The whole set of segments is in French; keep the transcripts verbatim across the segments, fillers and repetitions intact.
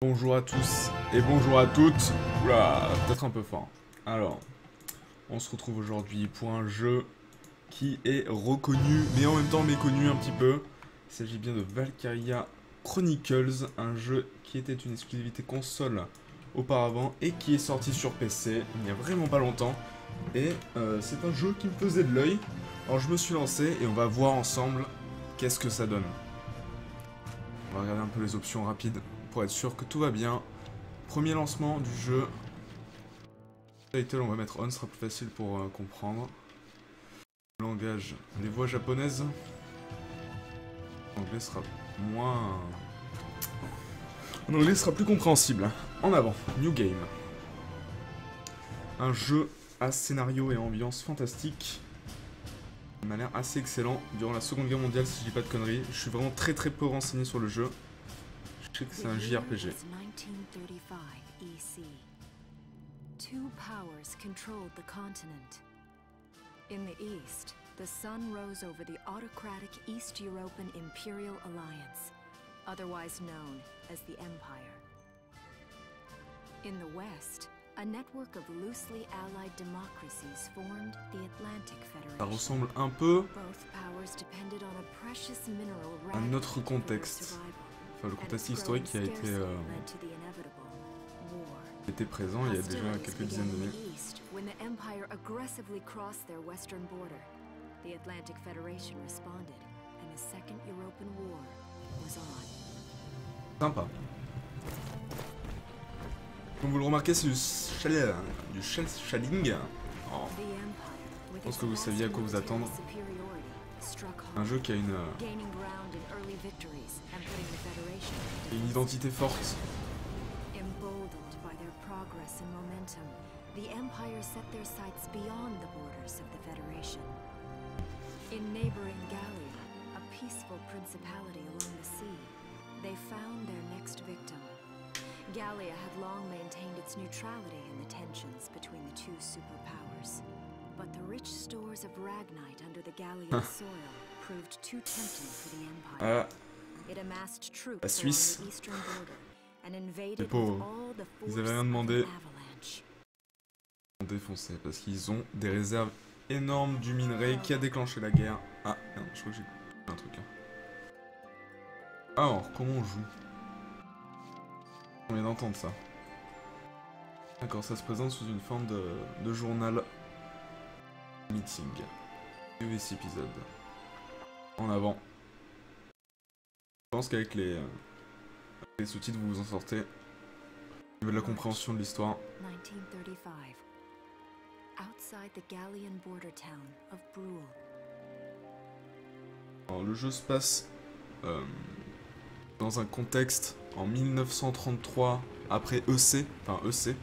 Bonjour à tous et bonjour à toutes. Oula, peut-être un peu fort. Alors, on se retrouve aujourd'hui pour un jeu qui est reconnu, mais en même temps méconnu un petit peu. Il s'agit bien de Valkyria Chronicles, un jeu qui était une exclusivité console auparavant et qui est sorti sur P C il n'y a vraiment pas longtemps. Et euh, c'est un jeu qui me faisait de l'œil. Alors je me suis lancé et on va voir ensemble qu'est-ce que ça donne. On va regarder un peu les options rapides pour être sûr que tout va bien. Premier lancement du jeu. Title, on va mettre on, ce sera plus facile pour euh, comprendre. Langage, les voix japonaises. L'anglais sera moins... En anglais sera plus compréhensible. En avant, New Game. Un jeu à scénario et ambiance fantastique. Il m'a l'air assez excellent. Durant la Seconde Guerre mondiale, si je dis pas de conneries. Je suis vraiment très très peu renseigné sur le jeu. Je sais que c'est un J R P G. Two powers controlled the continent. In the east, the sun rose over the autocratic East European Imperial Alliance, otherwise known as the Empire. In the west, a network of loosely allied democracies formed the Atlantic Federation. Ça ressemble un peu Both powers depended on a precious mineral à notre contexte. Enfin, le contexte historique qui a été... Euh... était présent il y a déjà quelques dizaines d'années. When the Empire aggressively crossed their western border, the Atlantic Federation responded, and a second European war was on. Sympa. Comme vous le remarquez, c'est du shell, du shell shading. Oh. Je pense que vous saviez à quoi vous attendre. Un jeu qui a une, une identité forte. Progress and momentum, the Empire set their sights beyond the borders of the Federation. In neighboring Gallia, a peaceful principality along the sea, they found their next victim. Gallia had long maintained its neutrality in the tensions between the two superpowers. But the rich stores of Ragnite under the Gallian soil proved too tempting for the Empire. Uh, it amassed troops la Suisse. along the eastern border. Les pauvres, ils avaient rien demandé. Ils ont défoncé parce qu'ils ont des réserves énormes du minerai qui a déclenché la guerre. Ah, non, je crois que j'ai un truc. Hein. Alors, comment on joue? On vient d'entendre ça. D'accord, ça se présente sous une forme de, de journal meeting. U V C épisode. En avant. Je pense qu'avec les... les sous-titres, vous vous en sortez. Au niveau de la compréhension de l'histoire. Alors, le jeu se passe euh, dans un contexte en mille neuf cent trente-trois, après E C, enfin E C,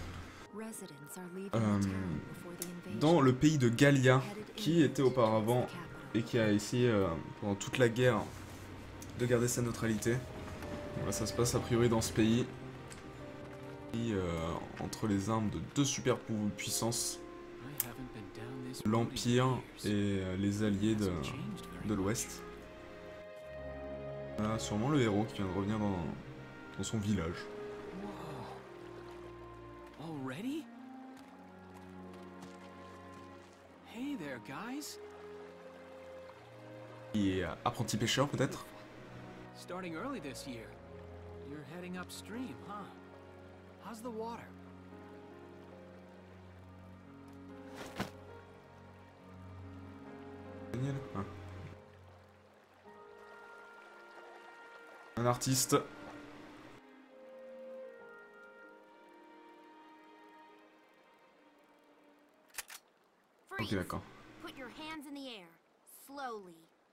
euh, dans le pays de Gallia, qui était auparavant et qui a essayé euh, pendant toute la guerre de garder sa neutralité. Voilà, ça se passe a priori dans ce pays, et, euh, entre les armes de deux super puissances, l'Empire et euh, les alliés de, de l'Ouest. Voilà, sûrement le héros qui vient de revenir dans, dans son village. Qui est apprenti pêcheur peut-être. Starting early this year. You're heading upstream, huh? How's the water? Daniel, ah. Un artiste. Ok, d'accord. Put your hands in the air, slowly.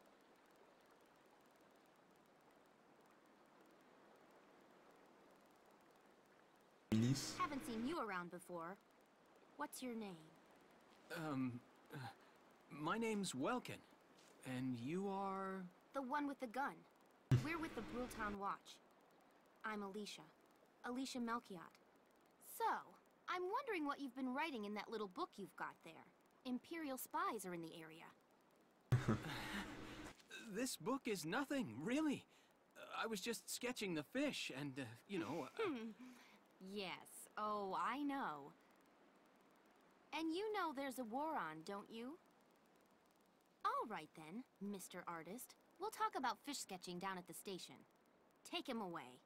Haven't seen you around before. What's your name? Um, uh, my name's Welkin. And you are... The one with the gun. We're with the Brultown Watch. I'm Alicia. Alicia Melchiot. So, I'm wondering what you've been writing in that little book you've got there. Imperial spies are in the area. This book is nothing, really. I was just sketching the fish and, uh, you know... Uh, Yes, oh, I know. And you know there's a war on, don't you? All right then, Mister Artist. We'll talk about fish sketching down at the station. Take him away.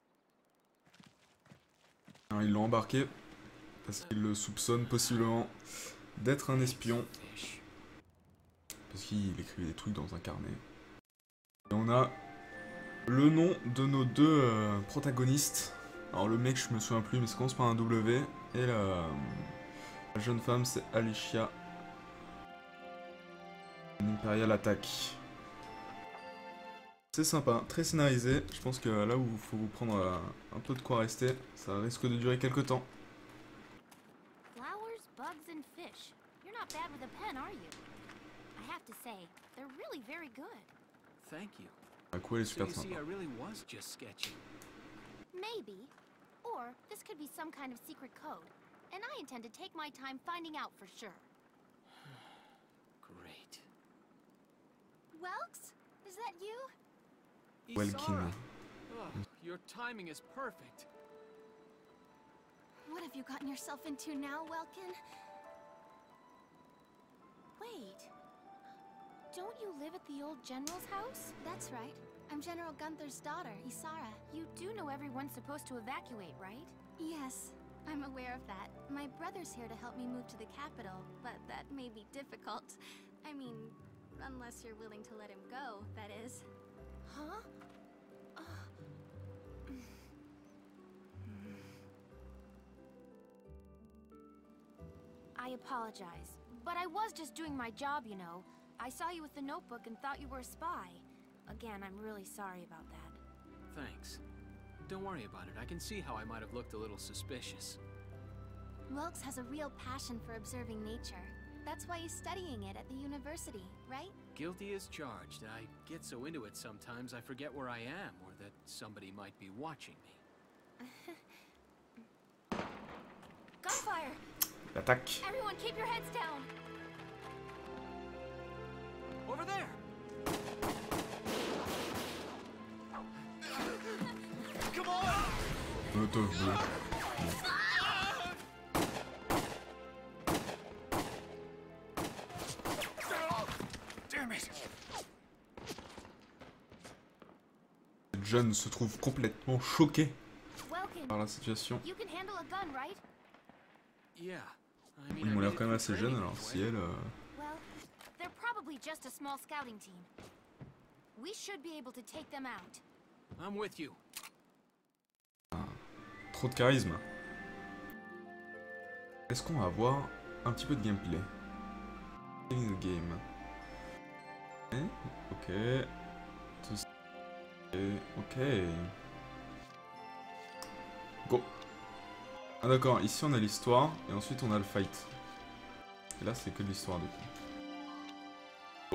Alors, ils l'ont embarqué parce qu'ils le soupçonnent possiblement d'être un espion. fish. Parce qu'il écrivait des trucs dans un carnet. Et on a le nom de nos deux euh, protagonistes. Alors le mec, je me souviens plus, mais ça commence par un W. Et la, la jeune femme, c'est Alicia. Imperial Attack. C'est sympa, très scénarisé. Je pense que là où il faut vous prendre euh, un peu de quoi rester, ça risque de durer quelques temps. Flowers, bugs, and fish. You're not bad with a pen, are you? I have to say, they're really very good. Thank you. La coup, elle est So super you see, sympa. I really was just sketching. Maybe. Or this could be some kind of secret code. And I intend to take my time finding out for sure. Great. Welks? Is that you? Welkin. Isara. Oh, your timing is perfect. What have you gotten yourself into now, Welkin? Wait. Don't you live at the old general's house? That's right. I'm General Gunther's daughter, Isara. You do know everyone's supposed to evacuate, right? Yes, I'm aware of that. My brother's here to help me move to the capital, but that may be difficult. I mean, unless you're willing to let him go, that is. Huh? I apologize, but I was just doing my job, you know. I saw you with the notebook and thought you were a spy. Again, I'm really sorry about that. Thanks. Don't worry about it. I can see how I might have looked a little suspicious. Welks has a real passion for observing nature. That's why he's studying it at the university, right? Guilty as charged. I get so into it sometimes I forget where I am or that somebody might be watching me. Gunfire! L'attaque. Everyone keep your heads down! Over there! Come on! Molotov bleu. Damn it! John se trouve complètement choqué Welkin, par la situation. you can handle a gun, right? Yeah. I mean, Ils I m'ont l'air made quand it même through assez jeunes, training alors anyway. si elle... euh, Well, they're probably just a small scouting team. We should be able to take them out. I'm with you. Trop de charisme. Est-ce qu'on va avoir un petit peu de gameplay? In the game. Eh, ok. Tout ça. Et, ok. Go. Ah d'accord, ici on a l'histoire et ensuite on a le fight. Et là c'est que de l'histoire du coup. Go.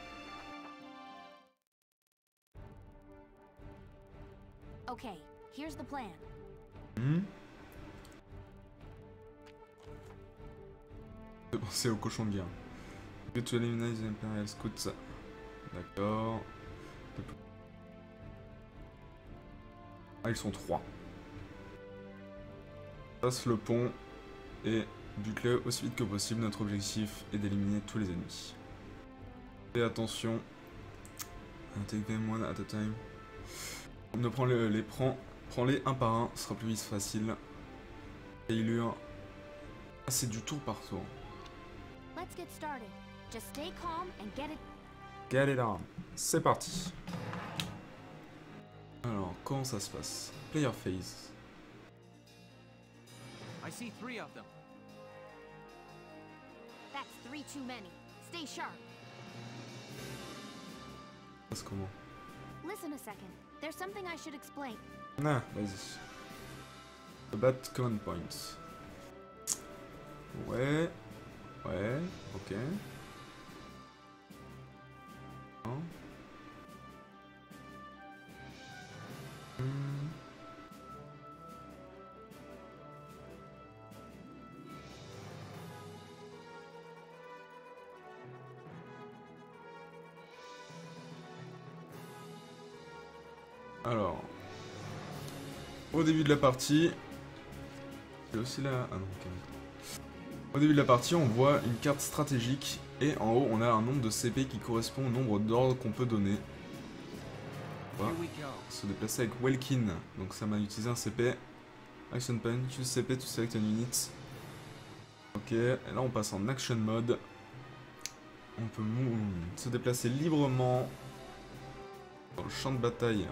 Okay, here's the plan. Hmm. Je penser au cochon de guerre. Go to eliminate the Imperial Scouts. D'accord. Ah, ils sont trois. Passe le pont et bute-le aussi vite que possible. Notre objectif est d'éliminer tous les ennemis. Fais attention. Take them one at a time. Ne prends les, les prends, prends-les un par un, ce sera plus facile. Taylor. Ah, c'est du tour par tour. Let's get started. Just stay calm and get it. Get it on. C'est parti. Alors, comment ça se passe? Player phase. I see three of them. That's three too many. Stay sharp. Ça se passe comment? Listen a second. There's something I should explain. Ah, vas-y. Bat command points. Ouais. Ouais, ok. Non. Hmm. Alors, au début de la partie, c'est aussi là. Ah non, ok. Au début de la partie, on voit une carte stratégique et en haut, on a un nombre de C P qui correspond au nombre d'ordres qu'on peut donner. Voilà. Se déplacer avec Welkin, donc ça m'a utilisé un C P. Action Point, choose C P to select an unit. Ok, et là on passe en Action Mode. On peut se déplacer librement dans le champ de bataille.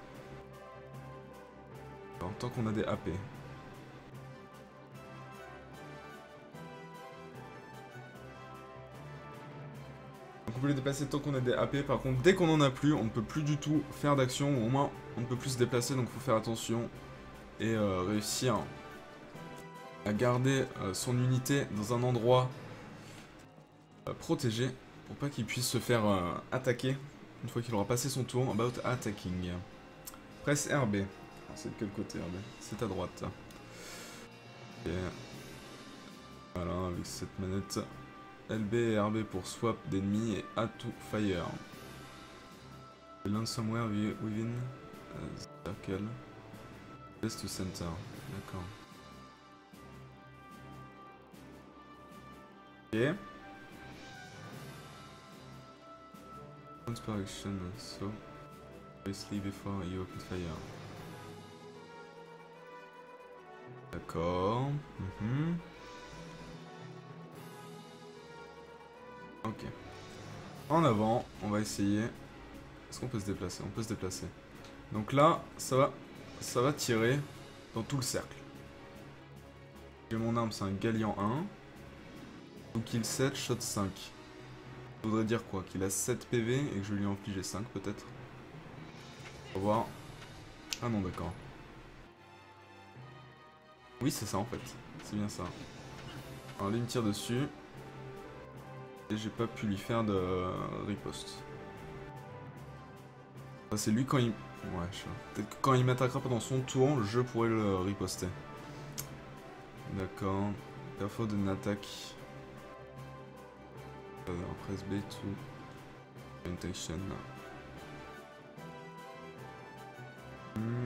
En tant qu'on a des A P. Donc on peut les déplacer tant qu'on a des A P. Par contre, dès qu'on en a plus, on ne peut plus du tout faire d'action. Ou au moins, on ne peut plus se déplacer. Donc il faut faire attention. Et euh, réussir à garder euh, son unité dans un endroit euh, protégé. Pour pas qu'il puisse se faire euh, attaquer. Une fois qu'il aura passé son tour. About attacking. Presse R B. C'est de quel côté R B? C'est à droite. Et voilà, avec cette manette. L B et R B pour swap d'ennemis et A to fire. Land somewhere within uh, circle. Best to center. D'accord. Ok. Inspiration, so obviously before you open fire. D'accord. Mm-hmm. Ok. En avant, on va essayer. Est-ce qu'on peut se déplacer? On peut se déplacer. Donc là, ça va, ça va tirer dans tout le cercle. J'ai mon arme, c'est un Galliant un. Donc kill sept, shot cinq. Ça voudrait dire quoi? Qu'il a sept P V et que je lui ai infligé cinq peut-être. On va voir. Ah non, d'accord. Oui, c'est ça en fait. C'est bien ça. Alors lui il me tire dessus. Et j'ai pas pu lui faire de riposte. Enfin, c'est lui quand il... Ouais, je sais. Peut-être que quand il m'attaquera pendant son tour, je pourrai le riposter. D'accord. Perfo d'une attaque. Alors, press B to intention. Hmm.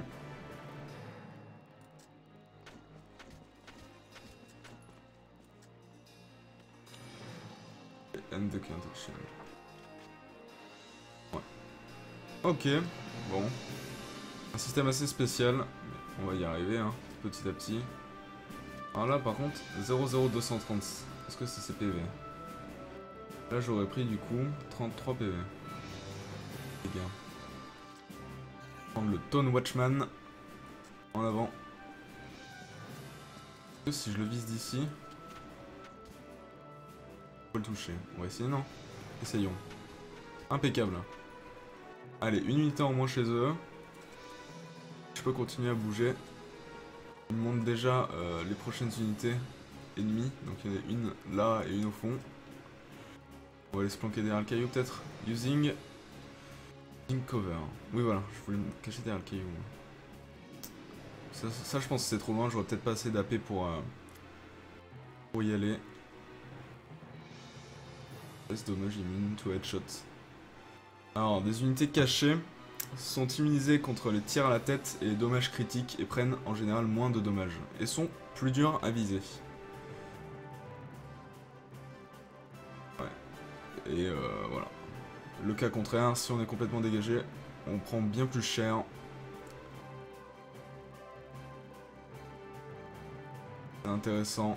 End the connection. Ouais. Ok, bon. Un système assez spécial. On va y arriver, hein, petit à petit. Alors là, par contre, zéro zéro deux cent trente. Est-ce que c'est ses P V? Là, j'aurais pris du coup trente-trois P V. Les gars. Prendre le Tone Watchman. En avant. Si je le vise d'ici. Faut le toucher. On va essayer, non? Essayons. Impeccable. Allez, une unité en moins chez eux. Je peux continuer à bouger. Ils me montrent déjà euh, les prochaines unités ennemies. Donc il y en a une là et une au fond. On va aller se planquer derrière le caillou peut-être. Using... Using cover. Oui voilà, je voulais me cacher derrière le caillou. Ça, ça, ça je pense que c'est trop loin. J'aurais peut-être pas assez d'A P pour, euh, pour y aller. Dommage, immune to headshot. Alors, des unités cachées sont immunisées contre les tirs à la tête et les dommages critiques et prennent en général moins de dommages et sont plus dures à viser. Ouais. Et euh, voilà. Le cas contraire, si on est complètement dégagé, on prend bien plus cher. C'est intéressant.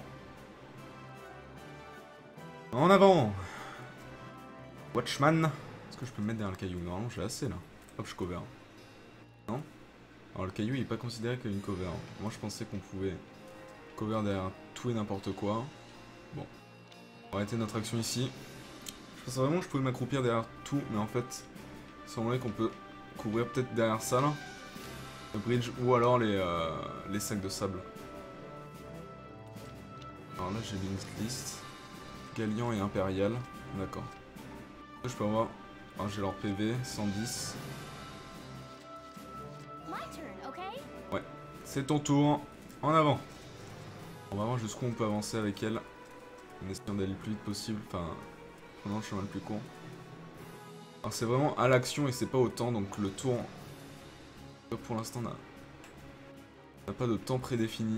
En avant! Watchman. Est-ce que je peux me mettre derrière le caillou? Normalement j'ai assez là. Hop, je cover. Non? Alors le caillou il est pas considéré comme une cover. Moi je pensais qu'on pouvait cover derrière tout et n'importe quoi. Bon. On va arrêter notre action ici. Je pensais vraiment que je pouvais m'accroupir derrière tout, mais en fait, il semblerait qu'on peut couvrir peut-être derrière ça là. Le bridge ou alors les, euh, les sacs de sable. Alors là j'ai une liste. Galliant et Impérial. D'accord. Je peux avoir. Alors j'ai leur P V, cent dix. Ouais, c'est ton tour. En avant. On va voir jusqu'où on peut avancer avec elle. En essayant d'aller le plus vite possible. Enfin, prenant le chemin le plus court. Alors c'est vraiment à l'action et c'est pas au temps. Donc le tour Pour l'instant, on n'a pas de temps prédéfini.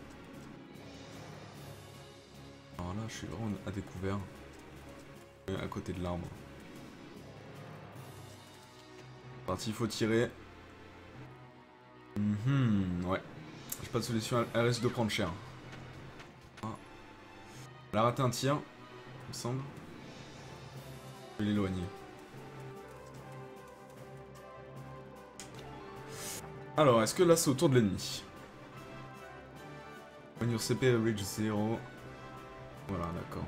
Alors là, je suis vraiment à découvert. À côté de l'arbre. Parti, il faut tirer. Mm-hmm, ouais. J'ai pas de solution, elle risque de prendre cher. Ah. Elle a raté un tir, il me semble. Je vais l'éloigner. Alors, est-ce que là c'est au tour de l'ennemi? When your C P reach zero. Voilà, d'accord.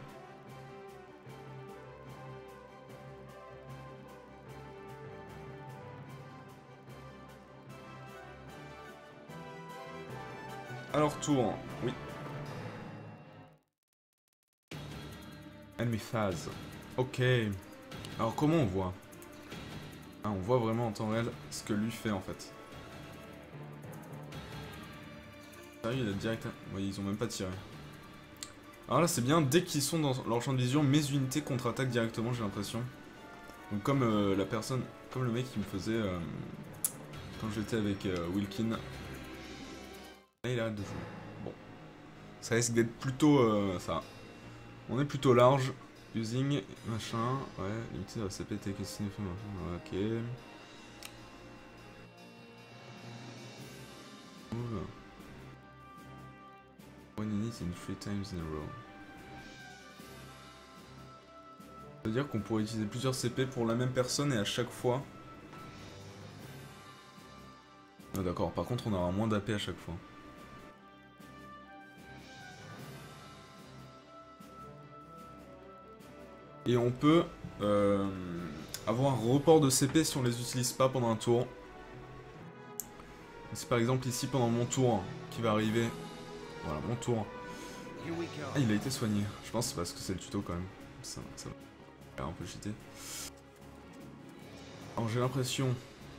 Alors, tour, oui. Enemy phase. Ok. Alors, comment on voit? Ah, on voit vraiment en temps réel ce que lui fait en fait. Sérieux, il a direct. Oui, ils ont même pas tiré. Alors là, c'est bien, dès qu'ils sont dans leur champ de vision, mes unités contre-attaquent directement, j'ai l'impression. Donc, comme euh, la personne, comme le mec qui me faisait euh, quand j'étais avec euh, Wilkin. Là, il arrête de jouer. Bon. Ça risque d'être plutôt euh, ça. On est plutôt large. Using, machin. Ouais, limité à C P T, qu'est-ce que c'est? Ok. Move. One unit in three times in a row. Ça veut dire qu'on pourrait utiliser plusieurs C P pour la même personne et à chaque fois. Ah, d'accord, par contre on aura moins d'A P à chaque fois. Et on peut euh, avoir un report de C P si on les utilise pas pendant un tour. C'est par exemple ici pendant mon tour qui va arriver. Voilà, mon tour. Ah, il a été soigné. Je pense que c'est parce que c'est le tuto quand même. Ça, ça va un peu cheaté. Alors j'ai l'impression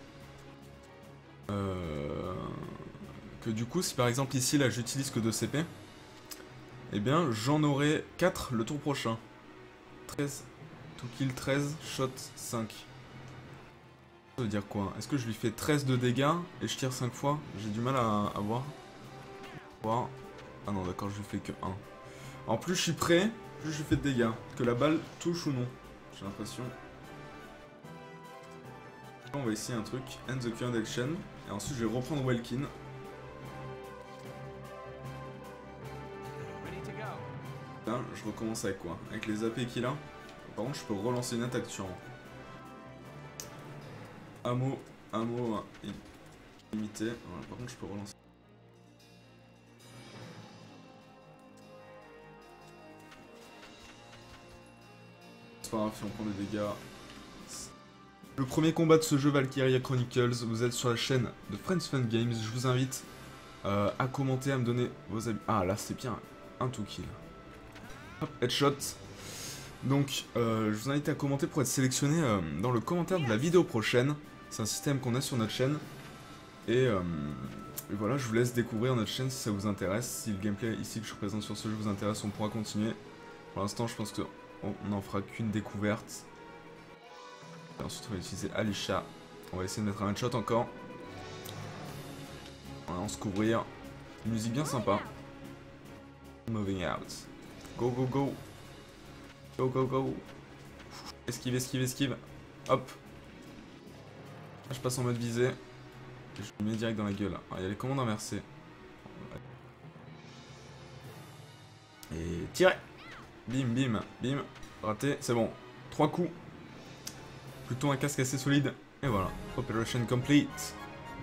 euh, que du coup, si par exemple ici là j'utilise que deux C P, eh bien j'en aurai quatre le tour prochain. treize, to kill treize, shot cinq. Ça veut dire quoi? Est-ce que je lui fais treize de dégâts et je tire cinq fois? J'ai du mal à, à voir. voir. Ah non d'accord, je lui fais que un. En plus je suis prêt, plus je lui fais de dégâts. Que la balle touche ou non. J'ai l'impression. On va essayer un truc. End the current action. Et ensuite je vais reprendre Welkin. Là, je recommence avec quoi? Avec les A P qu'il a. Par contre, je peux relancer une attaque sur Ammo, ammo limité. Voilà, par contre, je peux relancer. C'est pas grave si on prend des dégâts. Le premier combat de ce jeu, Valkyria Chronicles. Vous êtes sur la chaîne de Friends Fun Games. Je vous invite euh, à commenter, à me donner vos avis. Ah, là, c'est bien. Un two kill. Hop, headshot. Donc, euh, je vous invite à commenter pour être sélectionné euh, dans le commentaire de la vidéo prochaine. C'est un système qu'on a sur notre chaîne. Et, euh, et voilà, je vous laisse découvrir notre chaîne si ça vous intéresse. Si le gameplay ici que je présente sur ce jeu vous intéresse, on pourra continuer. Pour l'instant, je pense qu'on n'en fera qu'une découverte. Et ensuite, on va utiliser Alisha. On va essayer de mettre un headshot encore. Voilà, on se couvrir. Une musique bien sympa. Moving out. Go, go, go. Go, go, go. Esquive, esquive, esquive. Hop. Là, je passe en mode visée. Et je le mets direct dans la gueule. Alors, il y a les commandes inversées. Et tirer. Bim, bim, bim. Raté, c'est bon. Trois coups. Plutôt un casque assez solide. Et voilà. Operation complete.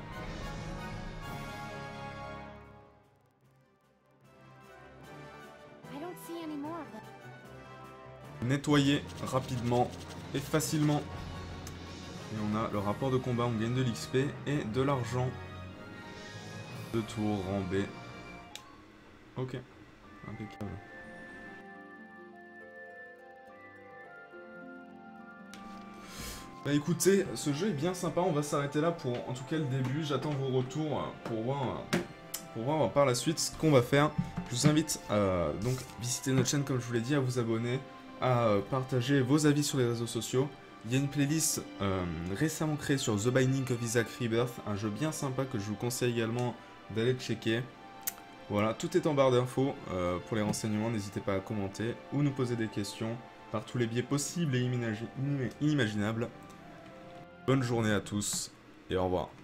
Nettoyer rapidement et facilement. Et on a le rapport de combat, on gagne de l'X P et de l'argent. Deux tours en B. Ok, impeccable. Bah écoutez, ce jeu est bien sympa, on va s'arrêter là pour en tout cas le début. J'attends vos retours pour voir, pour voir par la suite ce qu'on va faire. Je vous invite à donc visiter notre chaîne comme je vous l'ai dit, à vous abonner, à partager vos avis sur les réseaux sociaux. Il y a une playlist euh, récemment créée sur The Binding of Isaac Rebirth, un jeu bien sympa que je vous conseille également d'aller checker. Voilà, tout est en barre d'infos. Euh, pour les renseignements, n'hésitez pas à commenter ou nous poser des questions par tous les biais possibles et inimagi- inimaginables. Bonne journée à tous et au revoir.